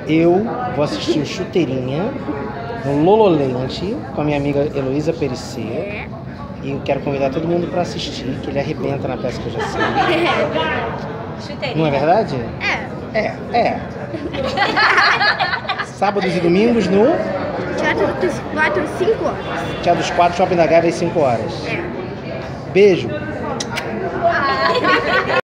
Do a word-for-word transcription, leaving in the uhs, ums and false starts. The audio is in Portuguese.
eu vou assistir o Chuteirinha no Lololente com a minha amiga Heloísa Perissé. E eu quero convidar todo mundo para assistir, que ele arrebenta na peça que eu já sei. Chuteirinha. Não é verdade? É. É, é. Sábados e domingos no Teatro dos Quatro, cinco horas. Teatro dos Quatro, Shopping da Gávea, às cinco horas. É. Beijo!